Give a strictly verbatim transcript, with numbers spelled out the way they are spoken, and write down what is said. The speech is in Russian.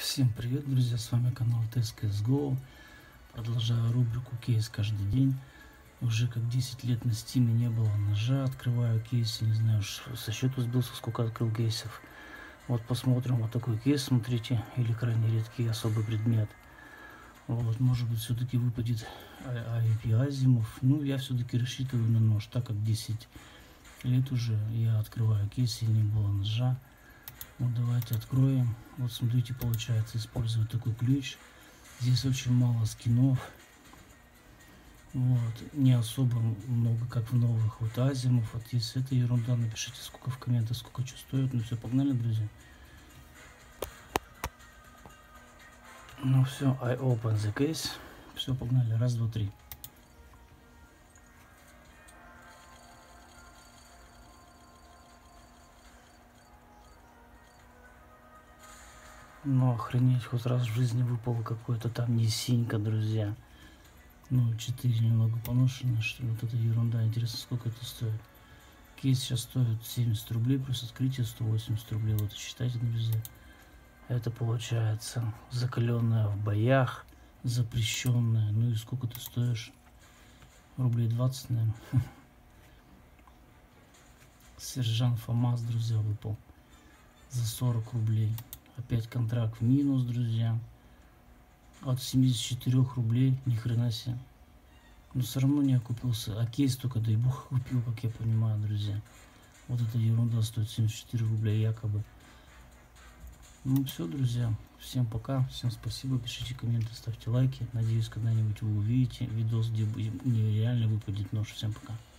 Всем привет, друзья, с вами канал тэ эс кей эс гоу. Продолжаю рубрику кейс каждый день. Уже как десять лет на стиме не было ножа, открываю кейсы, не знаю, со счету сбился, сколько открыл кейсов. Вот посмотрим, вот такой кейс, смотрите, или крайне редкий особый предмет. Вот, может быть, все-таки выпадет ай пи Азимов. Ну, я все-таки рассчитываю на нож, так как десять лет уже я открываю кейсы, и не было ножа. Вот давайте откроем. Вот смотрите, получается использовать такой ключ. Здесь очень мало скинов. Вот, не особо много, как в новых. Вот Азимов. Вот если это ерунда, напишите сколько в комментах, сколько что стоит. Ну все, погнали, друзья. Ну все, I open the case. Все, погнали. Раз, два, три. Ну охренеть, хоть раз в жизни выпал какой-то там не синька, друзья. Ну, четыре немного поношено, что ли, вот эта ерунда. Интересно, сколько это стоит. Кейс сейчас стоит семьдесят рублей, плюс открытие сто восемьдесят рублей. Вот считайте, друзья. Это получается закаленная в боях, запрещенная. Ну и сколько ты стоишь? Рублей двадцать, наверное. Сержант ФАМАС, друзья, выпал за сорок рублей. Опять контракт в минус, друзья. От семидесяти четырёх рублей, ни хрена себе. Но все равно не окупился. А кейс только, дай бог, купил, как я понимаю, друзья. Вот эта ерунда стоит семьдесят четыре рубля якобы. Ну все, друзья. Всем пока. Всем спасибо. Пишите комменты, ставьте лайки. Надеюсь, когда-нибудь вы увидите видос, где нереально выпадет нож. Всем пока.